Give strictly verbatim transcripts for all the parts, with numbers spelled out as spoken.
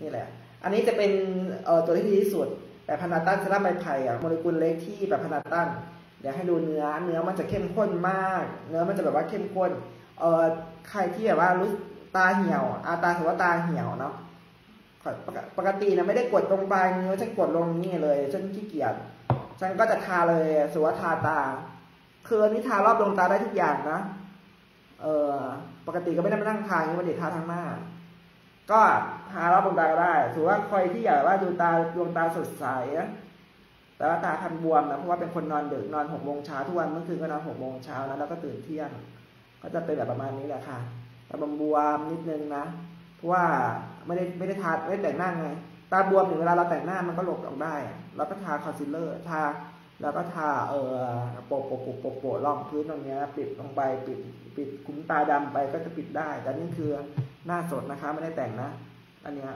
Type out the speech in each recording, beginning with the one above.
นี่แหละอันนี้จะเป็นเอ่อตัวที่ดีที่สุดแต่พานาตันเซรั่มใบไผ่อะโมเลกุลเล็กที่แบบพานาตันเดี๋ยวให้ดูเนื้อเนื้อมันจะเข้มข้นมากเนื้อมันจะแบบว่าเข้มข้นเอ่อใครที่แบบว่ารู้ตาเหี่ยวอาตาถือว่าตาเหี่ยวเนาะปกตินะไม่ได้กดตรงปลายเนื้อฉันกดลงนี่เลยฉันขี้เกียจฉันก็จะทาเลยสว่าทาตาคืออันนี้ทารอบดวงตาได้ทุกอย่างนะเออปกติก็ไม่ได้มานั่งทาอย่างนี้มันเด็ดทาทางหน้าก็ทารอบดวงตาก็ได้ถือว่าใครที่อยากว่าดูตาดวงตาสดใสแต่ว่าตาคันบวมนะเพราะว่าเป็นคนนอนดึกนอนหกโมงเช้าทุกวันเมื่อคืนก็นอนหกโมงเช้านะแล้วก็ตื่นเที่ยงก็จะเป็นแบบประมาณนี้แหละค่ะตาบวมนิดนึงนะเพราะว่าไม่ได้ไม่ได้ทาไม่ได้แต่งหน้าไงตาบวมถึงเวลาเราแต่งหน้ามันก็หลบออกได้เราก็ทาคอนซีลเลอร์ทาแล้วก็ทาเออโปะโปะโปะโปะโปะรองพื้นตรงนี้ปิดลงไปปิดปิดคุ้มตาดำไปก็จะปิดได้แต่นี่คือหน้าสดนะคะไม่ได้แต่งนะอันนี้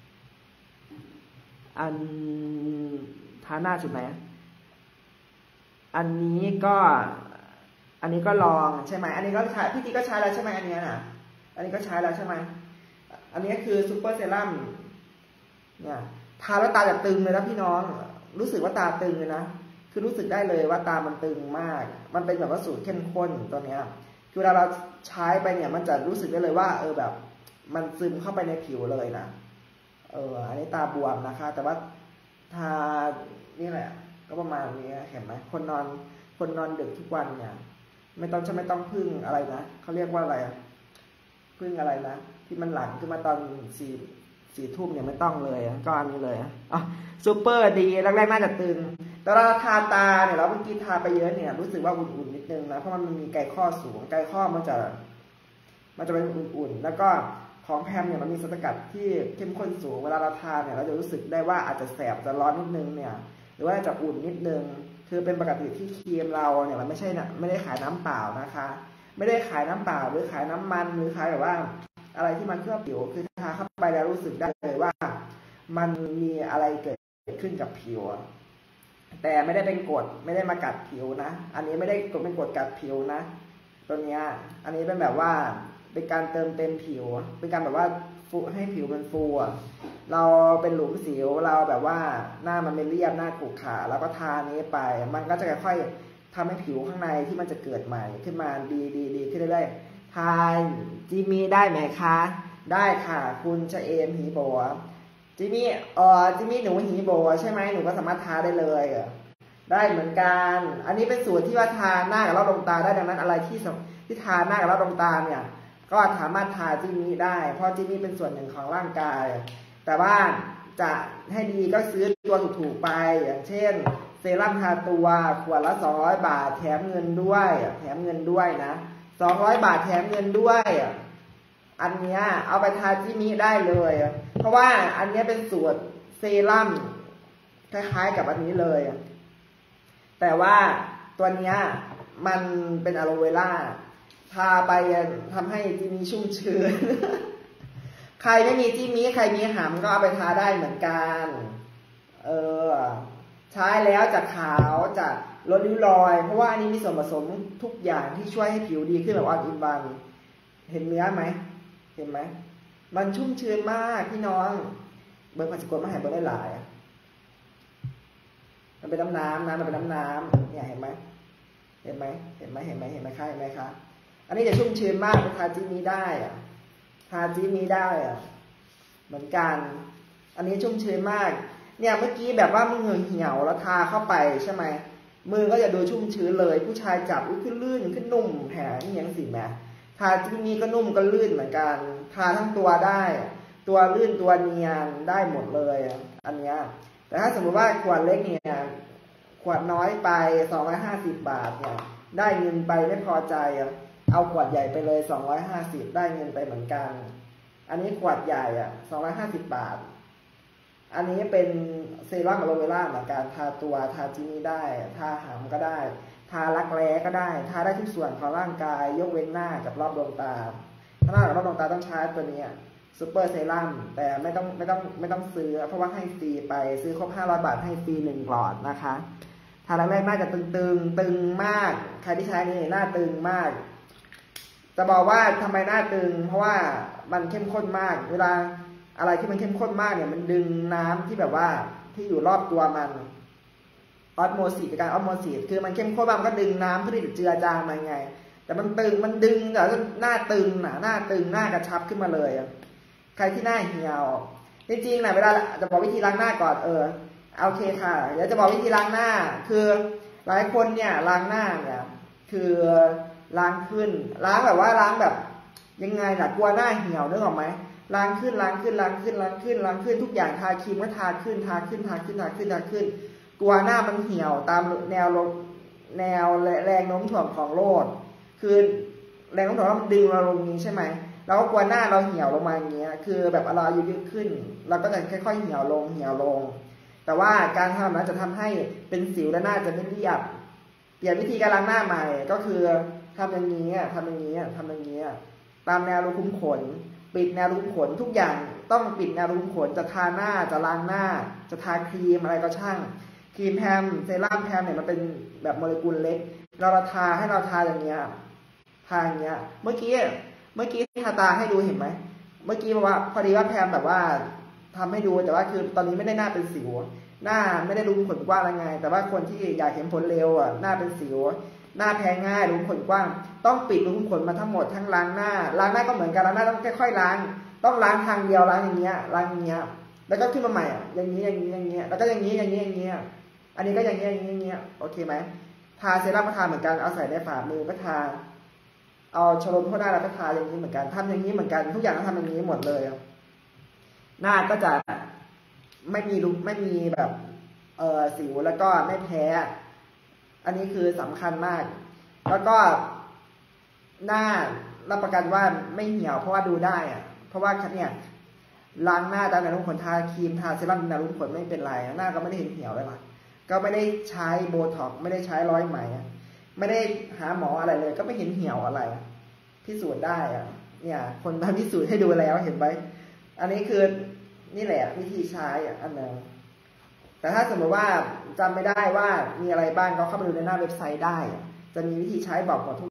อันทาหน้าสุดไหนอันนี้ก็อันนี้ก็ลองใช่ไหมอันนี้ก็ใช้พี่ตีก็ใช้แล้วใช่ไหมอันนี้นะอันนี้ก็ใช้แล้วใช่ไหมอันนี้คือซูเปอร์เซรั่มเนี่ยทาแล้วตาจะตึงเลยนะพี่น้องรู้สึกว่าตาตึงเลยนะคือรู้สึกได้เลยว่าตามันตึงมากมันเป็นแบบว่าสูตรเข้มข้นตัวเนี้ยคือเวลาเราใช้ไปเนี่ยมันจะรู้สึกได้เลยว่าเออแบบมันซึมเข้าไปในผิวเลยนะเอออันนี้ตาบวมนะคะแต่ว่าทานี่แหละก็ประมาณนี้เห็นไหมคนนอนคนนอนดึกทุกวันเนี่ยไม่ต้องจะไม่ต้องพึ่งอะไรนะเขาเรียกว่าอะไรพึ่งอะไรนะที่มันหลังขึ้นมาตอนสี่สี่ทุ่มเนี่ยไม่ต้องเลยก็อันนี้เลยอ๋อซูเปอร์ดีแรกๆน่าจะตึงแต่เราทาตาเนี่ยเราเมื่อกี้ทาไปเยอะเนี่ยรู้สึกว่าอุ่นๆนิดนึงนะเพราะมันมีไกข้อสูงไกข้อมันจะมันจะเป็นอุ่นๆแล้วก็ของแพมเนี่ยมันมีสารสกัดที่เข้มข้นสูงเวลาเราทาเนี่ยเราจะรู้สึกได้ว่าอาจจะแสบจะร้อนนิดนึงเนี่ยหรือว่าจะอุ่นนิดนึงคือเป็นปกติที่ครีมเราเนี่ยมันไม่ใช่นะไม่ได้ขายน้ำเปล่านะคะไม่ได้ขายน้ำเปล่าหรือขายน้ำมันหรือขายแบบว่าอะไรที่มันเคลือบผิวคือทาเข้าไปแล้วรู้สึกได้เลยว่ามันมีอะไรเกิดขึ้นกับผิวแต่ไม่ได้เป็นกรดไม่ได้มากัดผิวนะอันนี้ไม่ได้เป็นกรดกัดผิวนะตัวเนี้ยอันนี้เป็นแบบว่าเป็นการเติมเต็มผิวเป็นการแบบว่าฟูให้ผิวมันฟูเราเป็นหลุมสิวเราแบบว่าหน้ามันไม่เรียบหน้าขรุขระแล้วก็ทานี้ไปมันก็จะค่อยๆทำให้ผิวข้างในที่มันจะเกิดใหม่ขึ้นมาดีดีดีขึ้นเรื่อยๆทาจิมี่ได้ไหมคะได้ค่ะคุณชะเอมหีโบจิมี่เออจิมี่หนูหีโบใช่ไหมหนูก็สามารถทาได้เลยได้เหมือนกันอันนี้เป็นสูตรที่ว่าทาหน้ากับรอบดวงตาได้ดังนั้นอะไรที่ที่ทาหน้ากับรอบดวงตาเนี่ยก็สามารถทาจิมี่ได้เพราะจิมี่เป็นส่วนหนึ่งของร่างกายแต่ว่าจะให้ดีก็ซื้อตัวถูกๆไปอย่างเช่นเซรั่มทาตัวขวดละสองร้อยบาทแถมเงินด้วยแถมเงินด้วยนะสองร้อยบาทแถมเงินด้วยอันนี้เอาไปทาจิมี่ได้เลยเพราะว่าอันนี้เป็นสูตรเซรั่มคล้ายๆกับอันนี้เลยแต่ว่าตัวนี้มันเป็นอะโลเวล่าทาไปทำให้จิมี่ชุ่มชื้นใครไม่มีจิมี่ใครมีหำก็เอาไปทาได้เหมือนกันเออใช้แล้วจะขาวจะลดริ้วรอยเพราะว่าอันนี้มีส่วนผสมทุกอย่างที่ช่วยให้ผิวดีขึ้นแบบออนอินวันเห็นเนื้อไหมเห็นไหมมันชุ่มชื้นมากพี่น้องเบอร์พันสิบกว่ามาหายเบอร์ได้หลายมันเป็นน้ำน้ำนะมันเป็นน้ำน้ำเนี่ยเห็นไหมเห็นไหมเห็นไหมเห็นไหมเห็นไหมคะเห็นไหมคะอันนี้จะชุ่มชื้นมากทาจิมี่ได้อะทาจิมี่ได้อะเหมือนกันอันนี้ชุ่มชื้นมากเนี่ยเมื่อกี้แบบว่ามือเหี่ยวแล้วทาเข้าไปใช่ไหมมือก็จะดูชุ่มชื้นเลยผู้ชายจับขึ้นลื่นขึ้นนุ่มแผลอย่างสิแม่ทาจิมี่ก็นุ่มก็ลื่นเหมือนกันทาทั้งตัวได้ตัวลื่นตัวเนียนได้หมดเลยอันเนี้ยแต่ถ้าสมมติว่าขวดเล็กเนี่ยขวดน้อยไปสองร้อยห้าสิบบาทเนี่ยได้เงินไปไม่พอใจเอาขวดใหญ่ไปเลยสองร้อยห้าสิบได้เงินไปเหมือนกันอันนี้ขวดใหญ่อ่ะสองร้อยห้าสิบบาทอันนี้เป็นเซรั่มอะโลเวล่าเหมือนกันทาตัวทาจิมี่ได้ทาหำก็ได้ทารักแร้ก็ได้ทาได้ทุกส่วนของร่างกายยกเว้นหน้ากับรอบดวงตาถ้าหน้ากับรอบดวงตาต้องใช้ตัวนี้ซูเปอร์เซรั่มแต่ไม่ต้องไม่ต้องไม่ต้องซื้อเพราะว่าให้ฟรีไปซื้อครบห้าร้อยบาทให้ฟรีหนึ่งหลอดนะคะทาแรกๆน่าจะตึงตึงตึงมากใครที่ใช้นี่หน้าตึงมากจะบอกว่าทำไมหน้าตึงเพราะว่ามันเข้มข้นมากเวลาอะไรที่มันเข้มข้นมากเนี่ยมันดึงน้ำที่แบบว่าที่อยู่รอบตัวมันออสโมซิสการออสโมซิสคือมันเข้มข้นมากมันก็ดึงน้ำเพื่อที่จะเจือจางมาไงแต่มันตึงมันดึงแต่หน้าตึงหนาหน้าตึงหน้ากระชับขึ้นมาเลยใครที่หน้าเหี่ยวจริงๆนะเวลาจะบอกวิธีล้างหน้าก่อนเออโอเคค่ะเดี๋ยวจะบอกวิธีล้างหน้าคือหลายคนเนี่ยล้างหน้าเนี่ยคือล้างขึ้นล้างแบบว่าล้างแบบยังไงล่ะกลัวหน้าเหี่ยวนึกออกไหมล้างขึ้นล้างขึ้นล้างขึ้นล้างขึ้นล้างขึ้นทุกอย่างทาครีมก็ทาขึ้นทาขึ้นทาขึ้นทาขึ้นทาขึ้นกลัวหน้ามันเหี่ยวตามแนวแนวแรงโน้มถ่วงของโลกคือแรงโน้มถ่วงมันดึงเราลงนี้ใช่ไหมเราก็กลัวหน้าเราเหี่ยวลงมาอย่างเงี้ยคือแบบเราอายุยืดขึ้นเราก็จะค่อยๆเหี่ยวลงเหี่ยวลงแต่ว่าการทำนั้นจะทำให้เป็นสิวและหน้าจะไม่เรียบเปลี่ยนวิธีการล้างหน้าใหม่ก็คือทำอย่างนี้ทำอย่างนี้ทำอย่างนี้ตามแนวรูขุมขนปิดแนวรูขุมขนทุกอย่างต้องปิดแนวรูขุมขนจะทาหน้าจะล้างหน้าจะทาครีมอะไรก็ช่างครีมแพมเซรั่มแพมเนี่ยมันเป็นแบบโมเลกุลเล็กเราทาให้เราทาอย่างเงี้ยทาอย่างเงี้ยเมื่อกี้เมื่อกี้ทาตาให้ดูเห็นไหมเมื่อกี้บอกว่าพอดีว่าแพมแบบว่าทำให้ดูแต่ว่าคือตอนนี้ไม่ได้หน้าเป็นสิวหน้าไม่ได้รูขุมขนกว้างอะไรไงแต่ว่าคนที่อยากเห็นผลเร็วอ่ะหน้าเป็นสิวหน้าแพ้ง่ายรูขุมขนกว้างต้องปิดรูขุมขนมาทั้งหมดทั้งล้างหน้าล้างหน้าก็เหมือนกันล้างหน้าต้องค่อยๆล้างต้องล้างทางเดียวล้างอย่างเงี้ยล้างอย่างเงี้ยแล้วก็ขึ้นมาใหม่อ่ะอย่างนี้อย่างนี้อย่างเงี้ยแล้วก็อย่างนี้อย่างนี้อย่างเงี้ยอันนี้ก็อย่างนี้อย่างนี้อย่างเงี้ยโอเคไหมทาเซรั่มก็ทาเหมือนกันเอาใส่ในฝ่ามือก็ทาเอาชโลมเข้าหน้าแล้วก็ทาอย่างนี้เหมือนกันทำอย่างนี้เหมือนกันทุกอย่างต้องทำอย่างนี้หมดเลยหน้าก็จะไม่มีรูไม่มีแบบเออสิวแล้วก็ไม่แพ้อันนี้คือสำคัญมากแล้วก็หน้ารับประกันว่าไม่เหี่ยวเพราะว่าดูได้อะเพราะว่าเนี่ยล้างหน้าตามแนวรูขุมขนทาครีมทาเซรั่มแนวรูขุมขนไม่เป็นไรหน้าก็ไม่ได้เห็นเหี่ยวเลยล่ะก็ไม่ได้ใช้โบท็อกซ์ไม่ได้ใช้ร้อยไหมไม่ได้หาหมออะไรเลยก็ไม่เห็นเหี่ยวอะไรพิสูจน์ได้อะเนี่ยคนมาพิสูจน์ให้ดูแล้วเห็นไหมอันนี้คือนี่แหละวิธีใช้อันนึงแต่ถ้าสมมติว่าจำไม่ได้ว่ามีอะไรบ้างก็เข้าไปดูในหน้าเว็บไซต์ได้จะมีวิธีใช้บอกหมดทุก